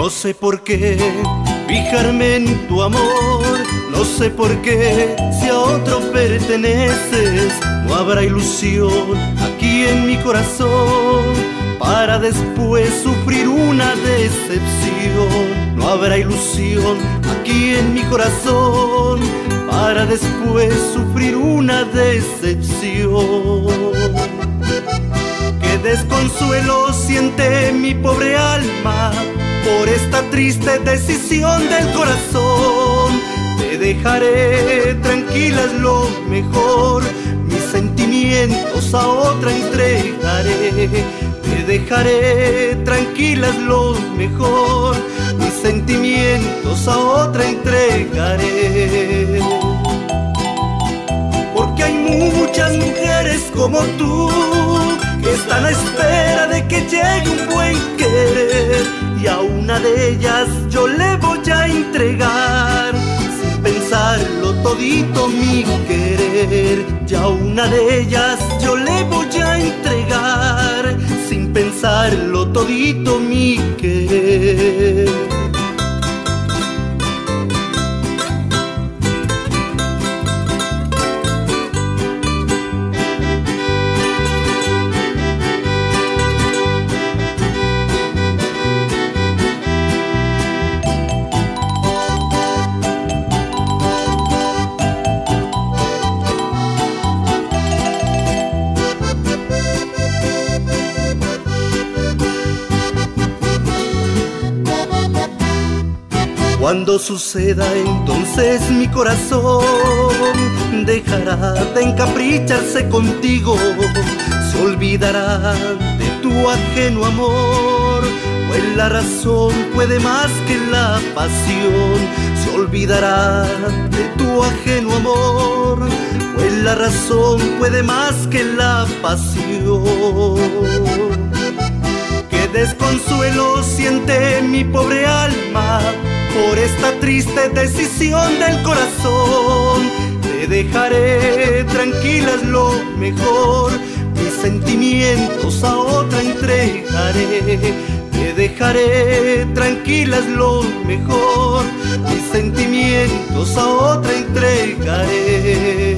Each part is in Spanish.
No sé por qué fijarme en tu amor, no sé por qué si a otro perteneces. No habrá ilusión aquí en mi corazón para después sufrir una decepción. No habrá ilusión aquí en mi corazón para después sufrir una decepción. Qué desconsuelo siente mi pobre alma por esta triste decisión del corazón. Te dejaré tranquila, es lo mejor, mis sentimientos a otra entregaré. Te dejaré tranquila, es lo mejor, mis sentimientos a otra entregaré. Porque hay muchas mujeres como tú que están a espera de que llegue un buen querer, y a una de ellas yo le voy a entregar sin pensarlo todito mi querer. Y a una de ellas yo le voy a entregar sin pensarlo todito mi querer. Cuando suceda entonces mi corazón dejará de encapricharse contigo, se olvidará de tu ajeno amor, pues la razón puede más que la pasión. Se olvidará de tu ajeno amor, pues la razón puede más que la pasión. Qué desconsuelo siente mi pobre alma por esta triste decisión del corazón. Te dejaré tranquila, es lo mejor, mis sentimientos a otra entregaré. Te dejaré tranquila, es lo mejor, mis sentimientos a otra entregaré.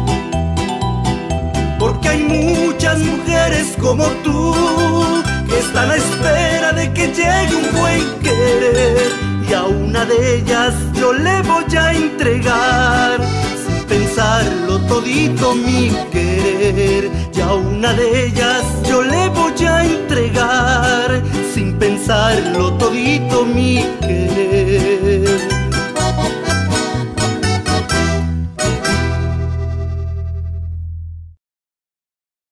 Porque hay muchas mujeres como tú que están a espera de que llegue un buen querer, y a una de ellas yo le voy a entregar sin pensarlo todito mi querer. Y a una de ellas yo le voy a entregar sin pensarlo todito mi querer.